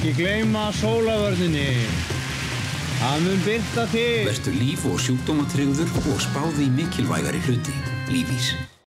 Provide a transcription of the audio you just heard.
Ekki gleyma sólavörninni. Það mun birta þig. Vertu líf- og sjúkdómatryggður og spáðu í mikilvægari hluti. Lífís.